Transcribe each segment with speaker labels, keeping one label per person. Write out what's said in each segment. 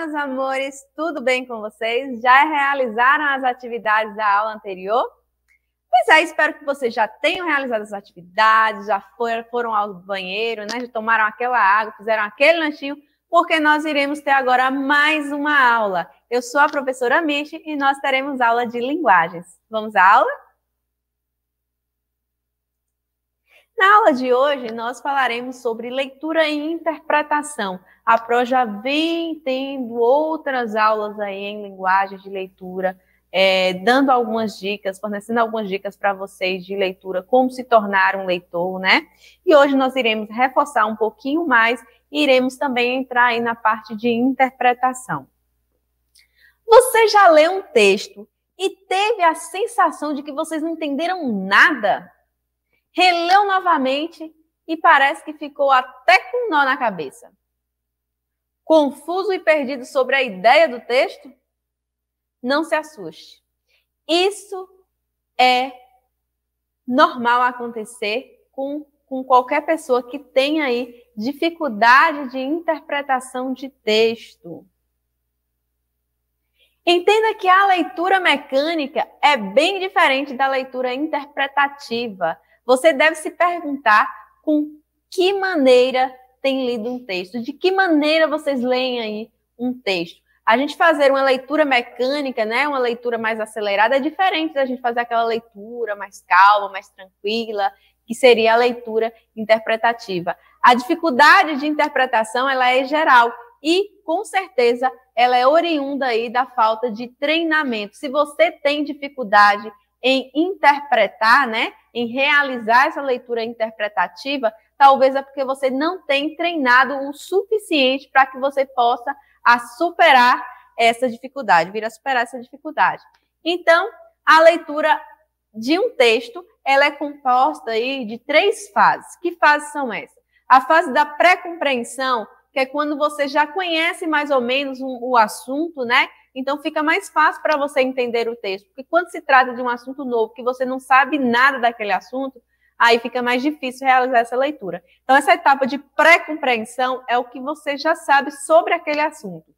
Speaker 1: meus amores, tudo bem com vocês? Já realizaram as atividades da aula anterior? Pois é, espero que vocês já tenham realizado as atividades, já foram ao banheiro, né? Já tomaram aquela água, fizeram aquele lanchinho, porque nós iremos ter agora mais uma aula. Eu sou a professora Michi e nós teremos aula de linguagens. Vamos à aula? Na aula de hoje, nós falaremos sobre leitura e interpretação. A Pro já vem tendo outras aulas aí em linguagem de leitura, dando algumas dicas, fornecendo algumas dicas para vocês de leitura, como se tornar um leitor, né? E hoje nós iremos reforçar um pouquinho mais e iremos também entrar aí na parte de interpretação. Você já leu um texto e teve a sensação de que vocês não entenderam nada? Releu novamente e parece que ficou até com nó na cabeça. Confuso e perdido sobre a ideia do texto? Não se assuste. Isso é normal acontecer com qualquer pessoa que tenha aí dificuldade de interpretação de texto. Entenda que a leitura mecânica é bem diferente da leitura interpretativa. Você deve se perguntar com que maneira tem lido um texto, de que maneira vocês leem aí um texto. A gente fazer uma leitura mecânica, né, uma leitura mais acelerada, é diferente da gente fazer aquela leitura mais calma, mais tranquila, que seria a leitura interpretativa. A dificuldade de interpretação, ela é geral e, com certeza, ela é oriunda aí da falta de treinamento. Se você tem dificuldade em interpretar, né, em realizar essa leitura interpretativa, talvez é porque você não tem treinado o suficiente para que você possa superar essa dificuldade, vir a superar essa dificuldade. Então, a leitura de um texto, ela é composta aí de 3 fases. Que fases são essas? A fase da pré-compreensão, que é quando você já conhece mais ou menos o assunto, né? Então, fica mais fácil para você entender o texto. Porque quando se trata de um assunto novo, que você não sabe nada daquele assunto, aí fica mais difícil realizar essa leitura. Então, essa etapa de pré-compreensão é o que você já sabe sobre aquele assunto.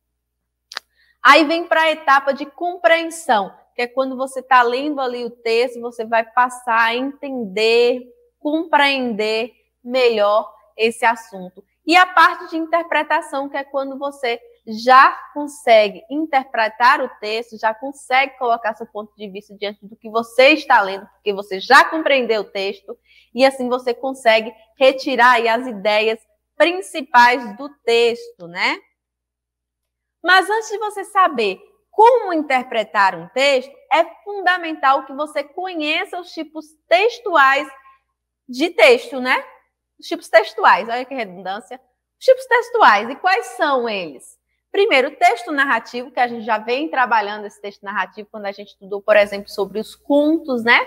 Speaker 1: Aí vem para a etapa de compreensão, que é quando você está lendo ali o texto, você vai passar a entender, compreender melhor esse assunto. E a parte de interpretação, que é quando você já consegue interpretar o texto, já consegue colocar seu ponto de vista diante do que você está lendo, porque você já compreendeu o texto, e assim você consegue retirar aí as ideias principais do texto, né? Mas antes de você saber como interpretar um texto, é fundamental que você conheça os tipos textuais de texto, né? Os tipos textuais, olha que redundância. Os tipos textuais, e quais são eles? Primeiro, o texto narrativo, que a gente já vem trabalhando esse texto narrativo quando a gente estudou, por exemplo, sobre os contos, né?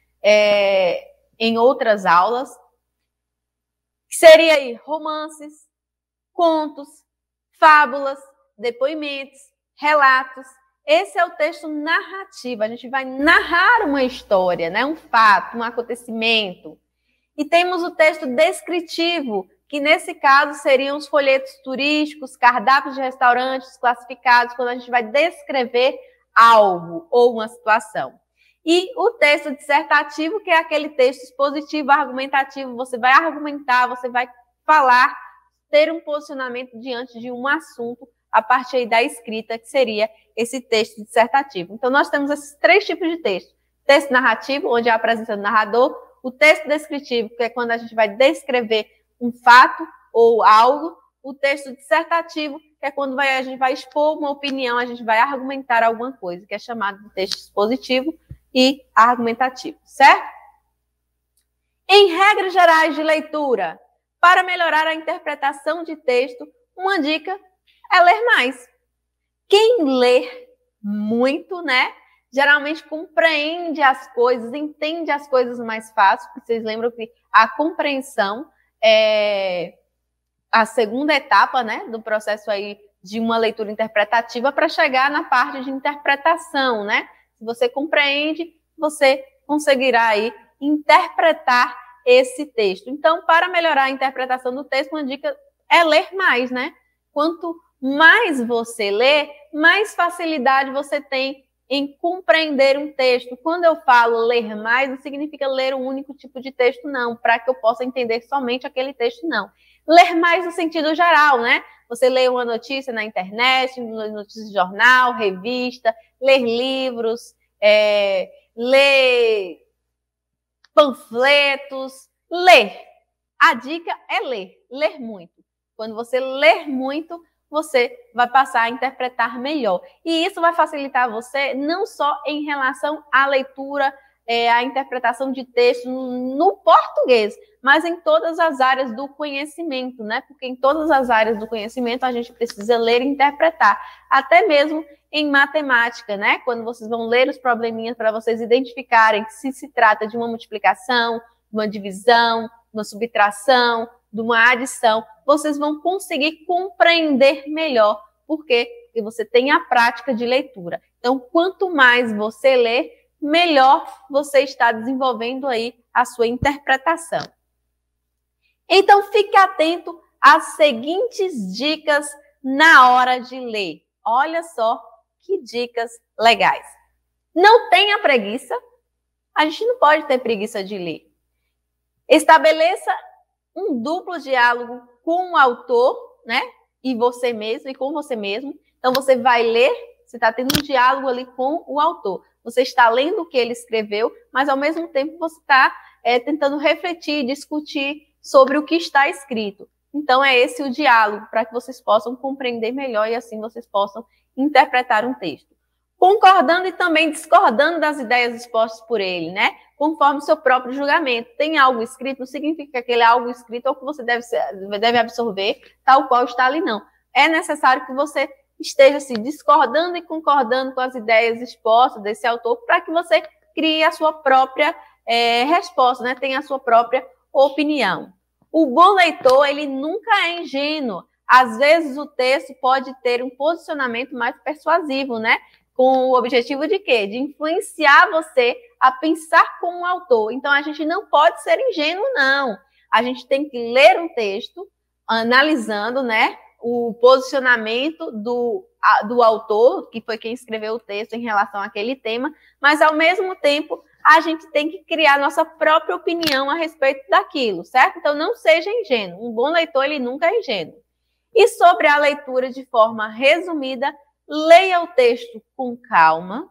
Speaker 1: Em outras aulas. Que seria aí romances, contos, fábulas, depoimentos, relatos. Esse é o texto narrativo. A gente vai narrar uma história, né? Um fato, um acontecimento. E temos o texto descritivo, que nesse caso seriam os folhetos turísticos, cardápios de restaurantes classificados, quando a gente vai descrever algo ou uma situação. E o texto dissertativo, que é aquele texto expositivo, argumentativo, você vai argumentar, você vai falar, ter um posicionamento diante de um assunto a partir aí da escrita, que seria esse texto dissertativo. Então, nós temos esses 3 tipos de texto. Texto narrativo, onde é a presença do narrador, o texto descritivo, que é quando a gente vai descrever um fato ou algo, o texto dissertativo, que é quando a gente vai expor uma opinião, a gente vai argumentar alguma coisa, que é chamado de texto expositivo e argumentativo, certo? Em regras gerais de leitura, para melhorar a interpretação de texto, uma dica é ler mais. Quem lê muito, né, geralmente compreende as coisas, entende as coisas mais fácil, porque vocês lembram que a compreensão é a segunda etapa, né, do processo aí de uma leitura interpretativa para chegar na parte de interpretação, né? Se você compreende, você conseguirá aí interpretar esse texto. Então, para melhorar a interpretação do texto, uma dica é ler mais, né? Quanto mais você lê, mais facilidade você tem em compreender um texto. Quando eu falo ler mais, não significa ler um único tipo de texto, não, para que eu possa entender somente aquele texto, não. Ler mais no sentido geral, né? Você lê uma notícia na internet, notícia de jornal, revista, ler livros, ler panfletos, ler. A dica é ler muito. Quando você ler muito, você vai passar a interpretar melhor. E isso vai facilitar você não só em relação à leitura, à interpretação de texto no português, mas em todas as áreas do conhecimento, né? Porque em todas as áreas do conhecimento a gente precisa ler e interpretar. Até mesmo em matemática, né? Quando vocês vão ler os probleminhas para vocês identificarem que se trata de uma multiplicação, uma divisão, uma subtração, de uma adição, vocês vão conseguir compreender melhor. Por quê? Porque você tem a prática de leitura. Então, quanto mais você lê, melhor você está desenvolvendo aí a sua interpretação. Então, fique atento às seguintes dicas na hora de ler. Olha só que dicas legais. Não tenha preguiça. A gente não pode ter preguiça de ler. Estabeleça um duplo diálogo com o autor, né? E você mesmo, e com você mesmo. Então, você vai ler, você está tendo um diálogo ali com o autor. Você está lendo o que ele escreveu, mas ao mesmo tempo você está tentando refletir, discutir sobre o que está escrito. Então, é esse o diálogo, para que vocês possam compreender melhor e assim vocês possam interpretar um texto. Concordando e também discordando das ideias expostas por ele, né? Conforme o seu próprio julgamento. Tem algo escrito, não significa que aquele algo escrito é o que você deve absorver, tal qual está ali, não. É necessário que você esteja assim, discordando e concordando com as ideias expostas desse autor, para que você crie a sua própria resposta, né? Tenha a sua própria opinião. O bom leitor, ele nunca é ingênuo. Às vezes o texto pode ter um posicionamento mais persuasivo, né? Com o objetivo de quê? De influenciar você a pensar como um autor. Então, a gente não pode ser ingênuo, não. A gente tem que ler um texto, analisando, né, o posicionamento do autor, que foi quem escreveu o texto em relação àquele tema, mas, ao mesmo tempo, a gente tem que criar nossa própria opinião a respeito daquilo, certo? Então, não seja ingênuo. Um bom leitor, ele nunca é ingênuo. E sobre a leitura de forma resumida, leia o texto com calma,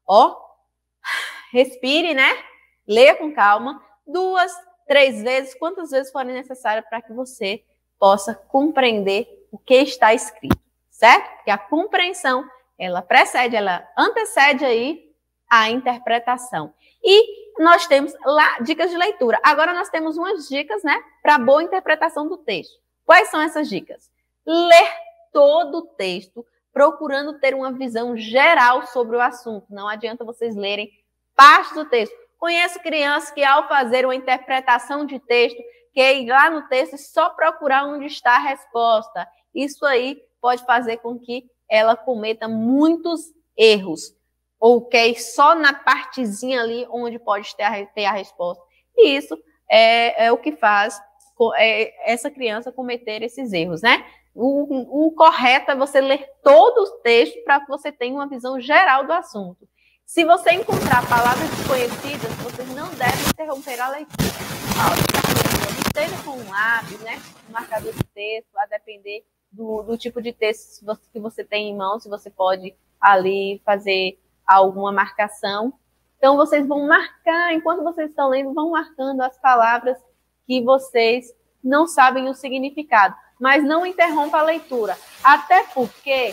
Speaker 1: respire, né? Leia com calma, 2, 3 vezes, quantas vezes forem necessárias para que você possa compreender o que está escrito, certo? Porque a compreensão, ela antecede aí a interpretação. E nós temos lá dicas de leitura. Agora nós temos umas dicas, né, para boa interpretação do texto. Quais são essas dicas? Ler todo o texto, procurando ter uma visão geral sobre o assunto. Não adianta vocês lerem parte do texto. Conheço crianças que, ao fazer uma interpretação de texto, quer ir lá no texto e só procurar onde está a resposta. Isso aí pode fazer com que ela cometa muitos erros. Ou quer ir só na partezinha ali onde pode ter a resposta. E isso é o que faz essa criança cometer esses erros, né? O correto é você ler todo o texto para que você tenha uma visão geral do assunto. Se você encontrar palavras desconhecidas, vocês não devem interromper a leitura. Ao estar lendo, esteja com um lápis, né, um marcador de texto, a depender do tipo de texto que você tem em mão, se você pode ali fazer alguma marcação. Então, vocês vão marcar, enquanto vocês estão lendo, vão marcando as palavras que vocês não sabem o significado. Mas não interrompa a leitura. Até porque,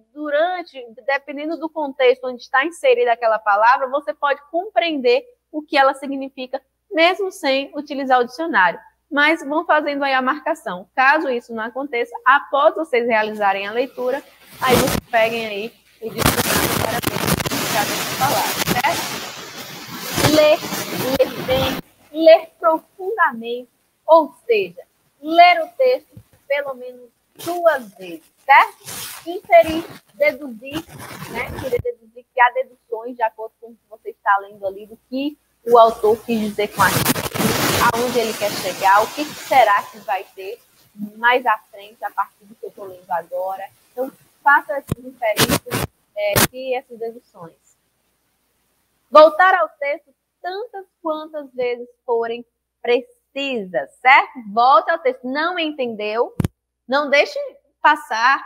Speaker 1: dependendo do contexto onde está inserida aquela palavra, você pode compreender o que ela significa, mesmo sem utilizar o dicionário. Mas vão fazendo aí a marcação. Caso isso não aconteça, após vocês realizarem a leitura, aí vocês peguem aí o dicionário para ver o significado dessa palavra, certo? Ler bem, ler profundamente, ou seja, ler o texto pelo menos 2 vezes, certo? Inserir, deduzir, né? Querer deduzir, que há deduções de acordo com o que você está lendo ali, do que o autor quis dizer com aquilo, aonde ele quer chegar, o que será que vai ter mais à frente, a partir do que eu estou lendo agora. Então, faça essas inferências e essas deduções. Voltar ao texto tantas quantas vezes forem precisas, certo? Volte ao texto. Não entendeu? Não deixe passar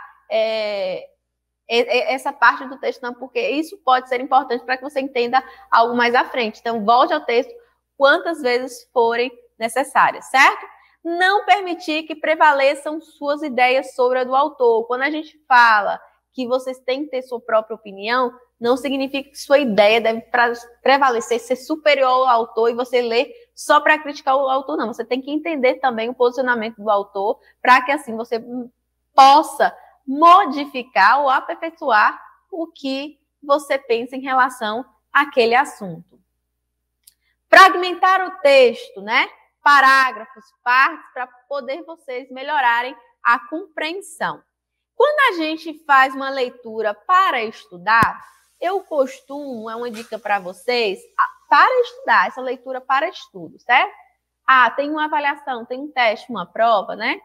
Speaker 1: essa parte do texto, não, porque isso pode ser importante para que você entenda algo mais à frente. Então, volte ao texto quantas vezes forem necessárias, certo? Não permitir que prevaleçam suas ideias sobre a do autor. Quando a gente fala que vocês têm que ter sua própria opinião, não significa que sua ideia deve prevalecer, ser superior ao autor e você lê só para criticar o autor, não. Você tem que entender também o posicionamento do autor para que assim você possa modificar ou aperfeiçoar o que você pensa em relação àquele assunto. Fragmentar o texto, né? Parágrafos, partes, para poder vocês melhorarem a compreensão. Quando a gente faz uma leitura para estudar, eu costumo, é uma dica para vocês, para estudar, essa leitura para estudo, certo? Tem uma avaliação, tem um teste, uma prova, né?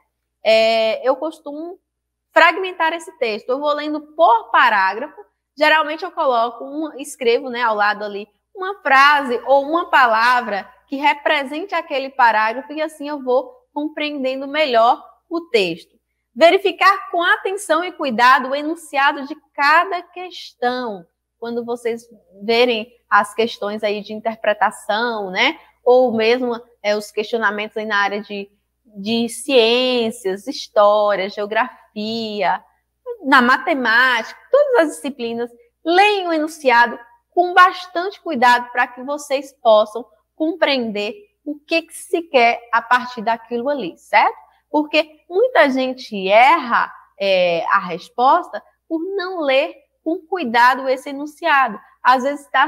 Speaker 1: Eu costumo fragmentar esse texto. Eu vou lendo por parágrafo, geralmente eu coloco, escrevo, né, ao lado ali, uma frase ou uma palavra que represente aquele parágrafo e assim eu vou compreendendo melhor o texto. Verificar com atenção e cuidado o enunciado de cada questão. Quando vocês verem as questões aí de interpretação, né? Ou mesmo os questionamentos aí na área de ciências, história, geografia, na matemática, todas as disciplinas, leiam o enunciado com bastante cuidado para que vocês possam compreender o que se quer a partir daquilo ali, certo? Porque muita gente erra a resposta por não ler com cuidado esse enunciado. Às vezes está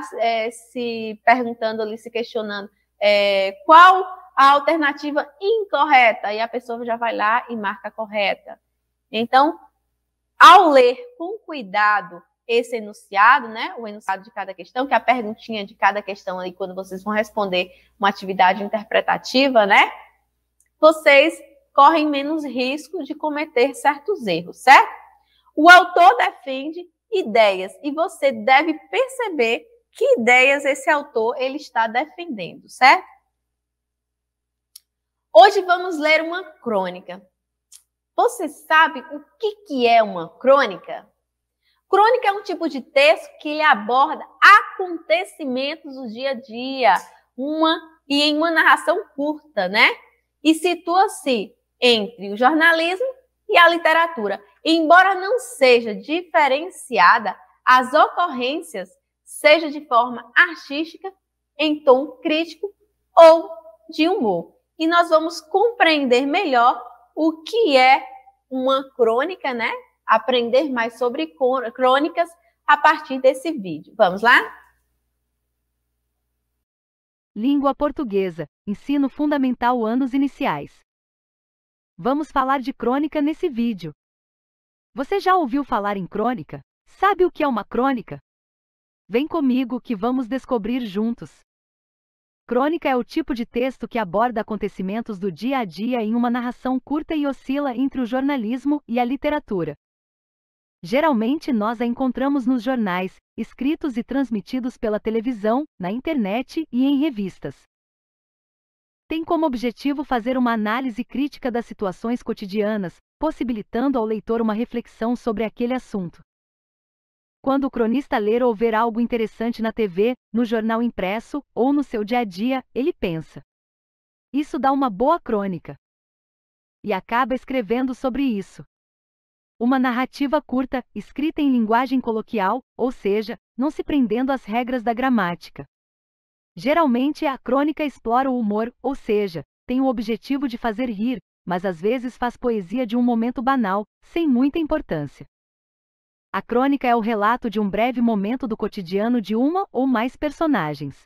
Speaker 1: se perguntando ali, se questionando qual a alternativa incorreta, e a pessoa já vai lá e marca a correta. Então, ao ler com cuidado esse enunciado, né, o enunciado de cada questão, que é a perguntinha de cada questão aí, quando vocês vão responder uma atividade interpretativa, né, vocês correm menos risco de cometer certos erros, certo? O autor defende ideias e você deve perceber que ideias esse autor ele está defendendo, certo? Hoje vamos ler uma crônica. Você sabe o que é uma crônica? Crônica é um tipo de texto que ele aborda acontecimentos do dia a dia, em uma narração curta, né? E situa-se entre o jornalismo e a literatura. Embora não seja diferenciada, as ocorrências seja de forma artística, em tom crítico ou de humor. E nós vamos compreender melhor o que é uma crônica, né? Aprender mais sobre crônicas a partir desse vídeo. Vamos lá?
Speaker 2: Língua portuguesa, ensino fundamental anos iniciais. Vamos falar de crônica nesse vídeo. Você já ouviu falar em crônica? Sabe o que é uma crônica? Vem comigo que vamos descobrir juntos. Crônica é o tipo de texto que aborda acontecimentos do dia a dia em uma narração curta e oscila entre o jornalismo e a literatura. Geralmente nós a encontramos nos jornais, escritos e transmitidos pela televisão, na internet e em revistas. Tem como objetivo fazer uma análise crítica das situações cotidianas, possibilitando ao leitor uma reflexão sobre aquele assunto. Quando o cronista ler ou ver algo interessante na TV, no jornal impresso ou no seu dia a dia, ele pensa: isso dá uma boa crônica. E acaba escrevendo sobre isso. Uma narrativa curta, escrita em linguagem coloquial, ou seja, não se prendendo às regras da gramática. Geralmente a crônica explora o humor, ou seja, tem o objetivo de fazer rir, mas às vezes faz poesia de um momento banal, sem muita importância. A crônica é o relato de um breve momento do cotidiano de uma ou mais personagens.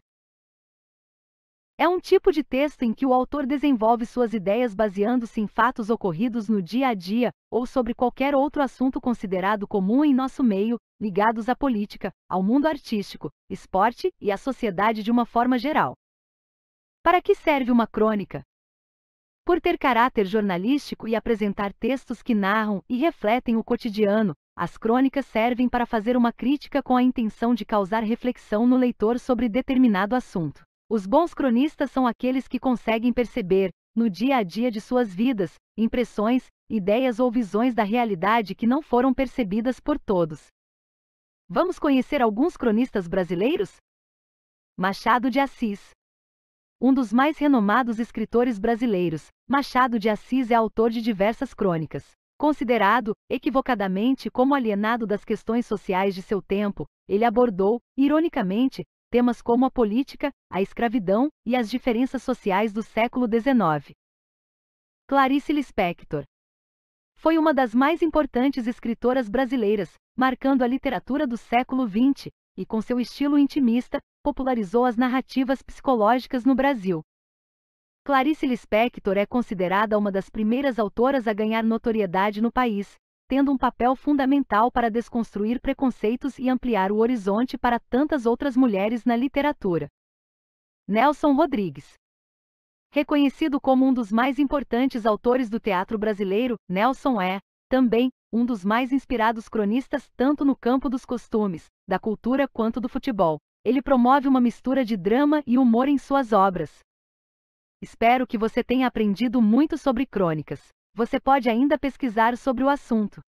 Speaker 2: É um tipo de texto em que o autor desenvolve suas ideias baseando-se em fatos ocorridos no dia a dia ou sobre qualquer outro assunto considerado comum em nosso meio, ligados à política, ao mundo artístico, esporte e à sociedade de uma forma geral. Para que serve uma crônica? Por ter caráter jornalístico e apresentar textos que narram e refletem o cotidiano, As crônicas servem para fazer uma crítica com a intenção de causar reflexão no leitor sobre determinado assunto. Os bons cronistas são aqueles que conseguem perceber, no dia a dia de suas vidas, impressões, ideias ou visões da realidade que não foram percebidas por todos. Vamos conhecer alguns cronistas brasileiros? Machado de Assis. Um dos mais renomados escritores brasileiros, Machado de Assis é autor de diversas crônicas. Considerado, equivocadamente, como alienado das questões sociais de seu tempo, ele abordou, ironicamente, temas como a política, a escravidão e as diferenças sociais do século XIX. Clarice Lispector. Foi uma das mais importantes escritoras brasileiras, marcando a literatura do século XX, e com seu estilo intimista, popularizou as narrativas psicológicas no Brasil. Clarice Lispector é considerada uma das primeiras autoras a ganhar notoriedade no país, tendo um papel fundamental para desconstruir preconceitos e ampliar o horizonte para tantas outras mulheres na literatura. Nelson Rodrigues. Reconhecido como um dos mais importantes autores do teatro brasileiro, Nelson é, também, um dos mais inspirados cronistas tanto no campo dos costumes, da cultura quanto do futebol. Ele promove uma mistura de drama e humor em suas obras. Espero que você tenha aprendido muito sobre crônicas. Você pode ainda pesquisar sobre o assunto.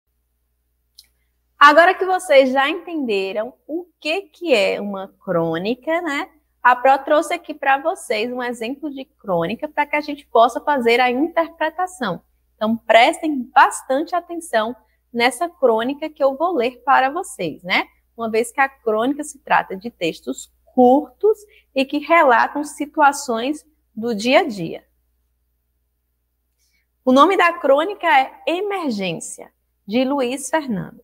Speaker 1: Agora que vocês já entenderam o que é uma crônica, né? A Pro trouxe aqui para vocês um exemplo de crônica para que a gente possa fazer a interpretação. Então, prestem bastante atenção nessa crônica que eu vou ler para vocês, né? Uma vez que a crônica se trata de textos curtos e que relatam situações do dia a dia. O nome da crônica é Emergência, de Luiz Fernando.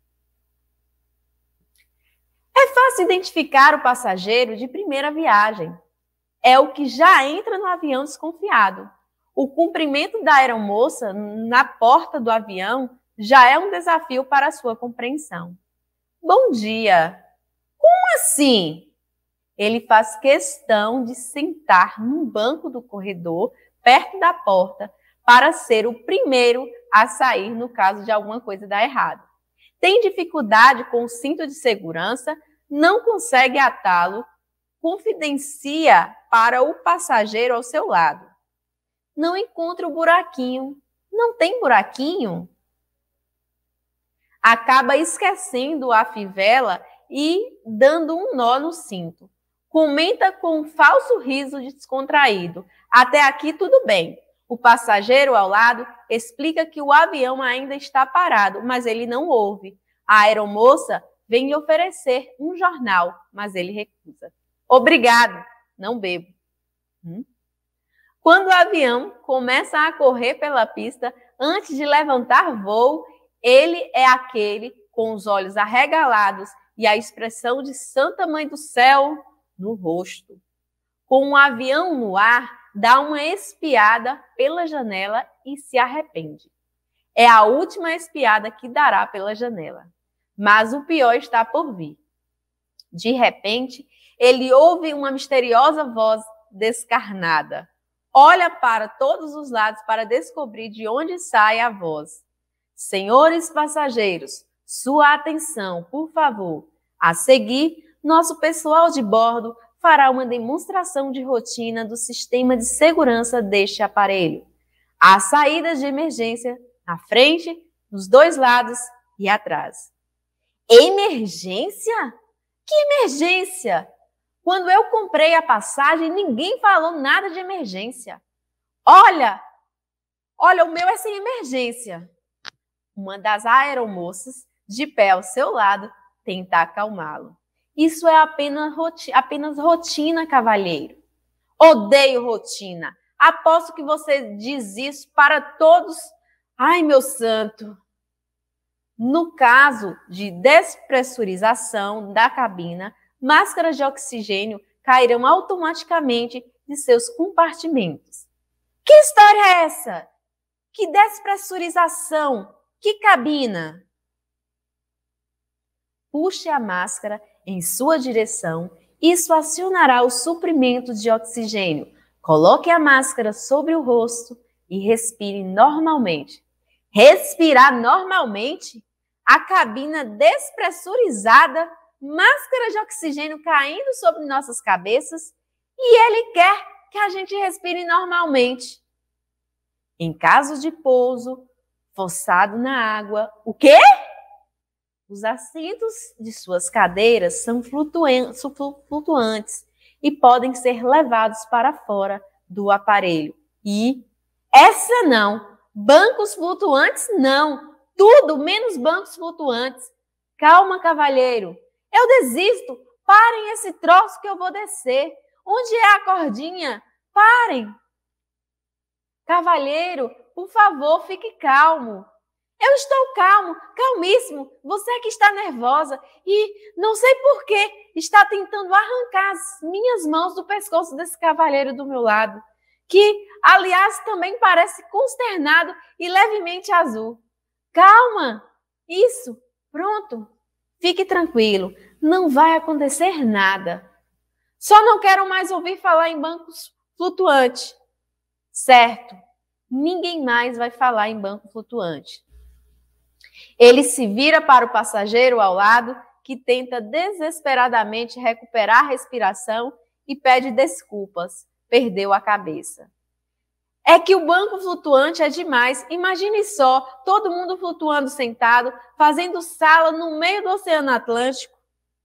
Speaker 1: É fácil identificar o passageiro de primeira viagem. É o que já entra no avião desconfiado. O cumprimento da aeromoça na porta do avião já é um desafio para a sua compreensão. Bom dia! Como assim? Ele faz questão de sentar num banco do corredor, perto da porta, para ser o primeiro a sair no caso de alguma coisa dar errado. Tem dificuldade com o cinto de segurança, não consegue atá-lo, confidencia para o passageiro ao seu lado. Não encontra o buraquinho. Não tem buraquinho? Acaba esquecendo a fivela e dando um nó no cinto. Comenta com um falso riso descontraído. Até aqui tudo bem. O passageiro ao lado explica que o avião ainda está parado, mas ele não ouve. A aeromoça vem lhe oferecer um jornal, mas ele recusa. Obrigado, não bebo. Quando o avião começa a correr pela pista, antes de levantar voo, ele é aquele com os olhos arregalados e a expressão de Santa Mãe do Céu no rosto. Com um avião no ar, dá uma espiada pela janela e se arrepende. É a última espiada que dará pela janela. Mas o pior está por vir. De repente, ele ouve uma misteriosa voz descarnada. Olha para todos os lados para descobrir de onde sai a voz. Senhores passageiros, sua atenção, por favor. A seguir, nosso pessoal de bordo fará uma demonstração de rotina do sistema de segurança deste aparelho. Há saídas de emergência na frente, nos dois lados e atrás. Emergência? Que emergência? Quando eu comprei a passagem, ninguém falou nada de emergência. Olha, o meu é sem emergência. Uma das aeromoças, de pé ao seu lado, tenta acalmá-lo. Isso é apenas rotina, cavalheiro. Odeio rotina. Aposto que você diz isso para todos. Ai, meu santo! No caso de despressurização da cabina, máscaras de oxigênio cairão automaticamente de seus compartimentos. Que história é essa? Que despressurização? Que cabina? Puxe a máscara em sua direção, isso acionará o suprimento de oxigênio. Coloque a máscara sobre o rosto e respire normalmente. Respirar normalmente? a cabina despressurizada, máscara de oxigênio caindo sobre nossas cabeças e ele quer que a gente respire normalmente. Em caso de pouso forçado na água, o quê? Os assentos de suas cadeiras são flutuantes e podem ser levados para fora do aparelho. E essa não, bancos flutuantes não, tudo menos bancos flutuantes. Calma, cavalheiro, eu desisto, parem esse troço que eu vou descer. Onde é a cordinha? Parem. Cavalheiro, por favor, fique calmo. Eu estou calmo, calmíssimo. Você que está nervosa e não sei por que está tentando arrancar as minhas mãos do pescoço desse cavalheiro do meu lado, que, aliás, também parece consternado e levemente azul. Calma! Isso, pronto. Fique tranquilo, não vai acontecer nada. Só não quero mais ouvir falar em bancos flutuantes. Certo, ninguém mais vai falar em banco flutuante. Ele se vira para o passageiro ao lado, que tenta desesperadamente recuperar a respiração e pede desculpas. Perdeu a cabeça. É que o banco flutuante é demais. Imagine só, todo mundo flutuando sentado, fazendo sala no meio do Oceano Atlântico.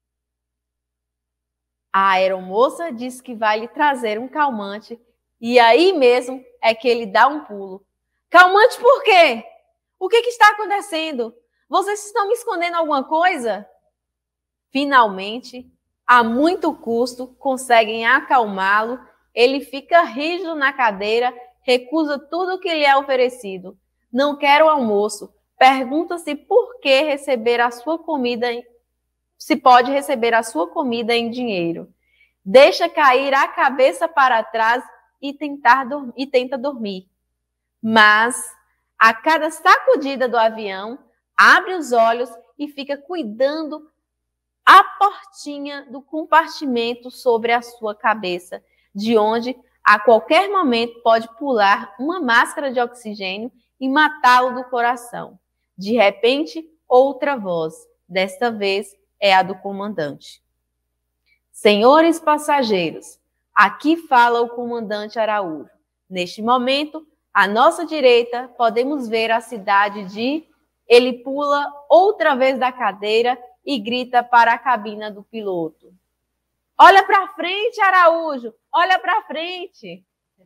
Speaker 1: A aeromoça diz que vai lhe trazer um calmante e aí mesmo é que ele dá um pulo. Calmante por quê? O que está acontecendo? Vocês estão me escondendo alguma coisa? Finalmente, a muito custo, conseguem acalmá-lo. Ele fica rígido na cadeira, recusa tudo que lhe é oferecido. Não quer o almoço. Pergunta-se por que receber a sua comida, se pode receber a sua comida em dinheiro. Deixa cair a cabeça para trás e tenta dormir. Mas, a cada sacudida do avião, abre os olhos e fica cuidando a portinha do compartimento sobre a sua cabeça, de onde a qualquer momento pode pular uma máscara de oxigênio e matá-lo do coração. De repente, outra voz, desta vez é a do comandante. Senhores passageiros, aqui fala o comandante Araújo. Neste momento, à nossa direita, podemos ver a cidade de... Ele pula outra vez da cadeira e grita para a cabina do piloto. Olha para frente, Araújo! Olha para frente!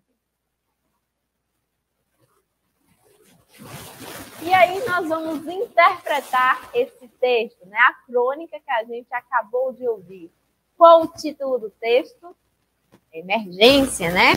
Speaker 1: E aí nós vamos interpretar esse texto, né? A crônica que a gente acabou de ouvir. Qual o título do texto? Emergência, né?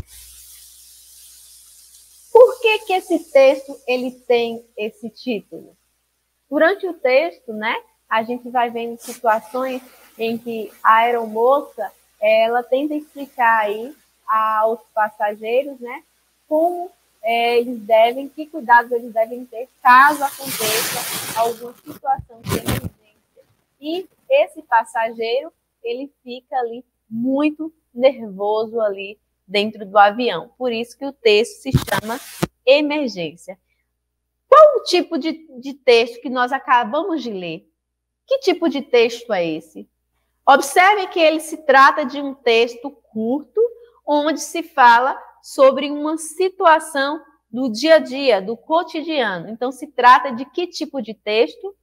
Speaker 1: Por que esse texto ele tem esse título? Durante o texto, né, a gente vai vendo situações em que a aeromoça ela tenta explicar aí aos passageiros, né, como que cuidados eles devem ter caso aconteça alguma situação de emergência. E esse passageiro, ele fica ali muito nervoso ali dentro do avião. Por isso que o texto se chama Emergência. Qual o tipo de texto que nós acabamos de ler? Que tipo de texto é esse? Observe que ele se trata de um texto curto, onde se fala sobre uma situação do dia a dia, do cotidiano. Então, se trata de que tipo de texto?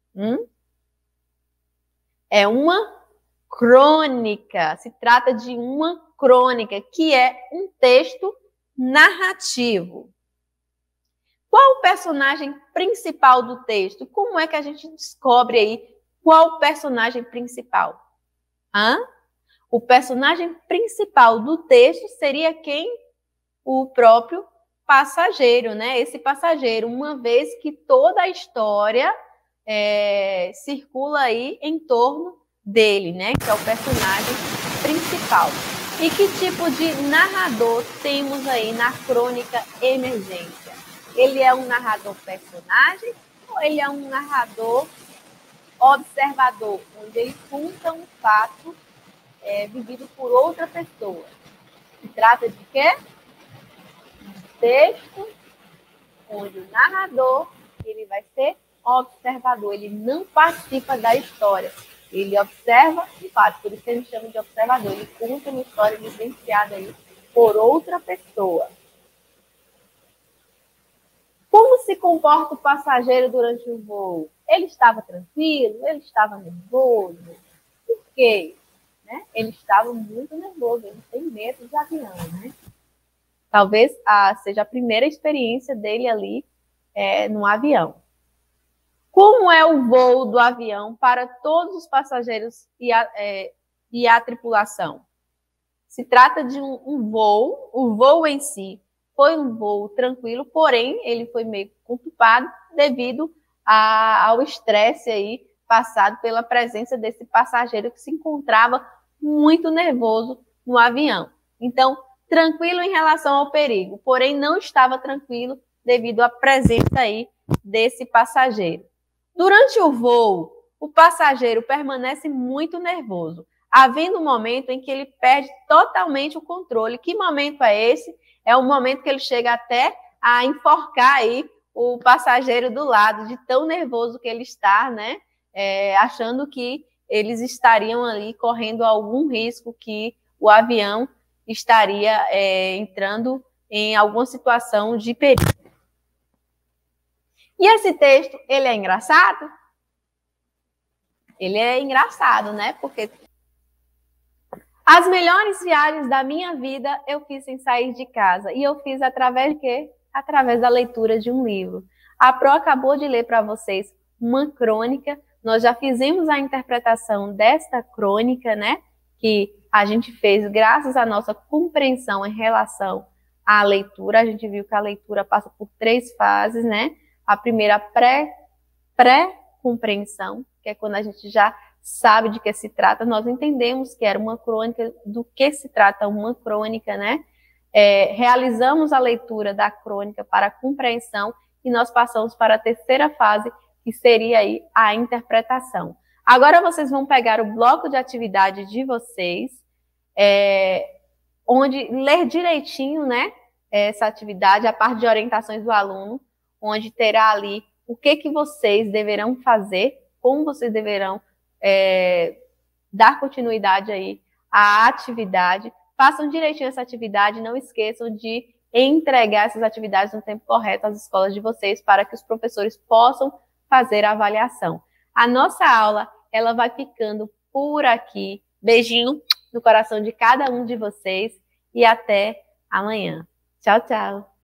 Speaker 1: É uma crônica. Se trata de uma crônica, que é um texto narrativo. Qual o personagem principal do texto? Como é que a gente descobre aí qual o personagem principal? O personagem principal do texto seria quem? O próprio passageiro, né? Esse passageiro, uma vez que toda a história circula aí em torno dele, né? Que é o personagem principal. E que tipo de narrador temos aí na crônica Emergência? Ele é um narrador personagem ou ele é um narrador observador, onde ele conta um fato vivido por outra pessoa? Se trata de quê? De texto onde o narrador ele vai ser observador, ele não participa da história. Ele observa e faz, por isso que a gente chama de observador. Ele conta uma história vivenciada aí por outra pessoa. Como se comporta o passageiro durante o voo? Ele estava tranquilo? Ele estava nervoso? Por quê? Né? Ele estava muito nervoso, ele tem medo de avião, né? Talvez seja a primeira experiência dele ali no avião. Como é o voo do avião para todos os passageiros e a tripulação? Se trata de um voo, o voo em si foi um voo tranquilo, porém ele foi meio conturbado devido ao estresse aí passado pela presença desse passageiro que se encontrava muito nervoso no avião. Então, tranquilo em relação ao perigo, porém não estava tranquilo devido à presença aí desse passageiro. Durante o voo, o passageiro permanece muito nervoso, havendo um momento em que ele perde totalmente o controle. Que momento é esse? É o momento que ele chega até a enforcar aí o passageiro do lado, de tão nervoso que ele está, né? Achando que eles estariam ali correndo algum risco, que o avião estaria entrando em alguma situação de perigo. E esse texto, ele é engraçado? Ele é engraçado, né? Porque as melhores viagens da minha vida eu fiz sem sair de casa. E eu fiz através de quê? Através da leitura de um livro. A Pro acabou de ler para vocês uma crônica. Nós já fizemos a interpretação desta crônica, né? Que a gente fez graças à nossa compreensão em relação à leitura. A gente viu que a leitura passa por 3 fases, né? A primeira, pré-compreensão, que é quando a gente já sabe de que se trata, nós entendemos que era uma crônica, do que se trata uma crônica, né? Realizamos a leitura da crônica para a compreensão e nós passamos para a terceira fase, que seria aí a interpretação. Agora vocês vão pegar o bloco de atividade de vocês, onde ler direitinho, né? Essa atividade, a parte de orientações do aluno, onde terá ali o que vocês deverão fazer, como vocês deverão dar continuidade aí à atividade. Façam direitinho essa atividade, não esqueçam de entregar essas atividades no tempo correto às escolas de vocês, para que os professores possam fazer a avaliação. A nossa aula, ela vai ficando por aqui. Beijinho no coração de cada um de vocês e até amanhã. Tchau, tchau!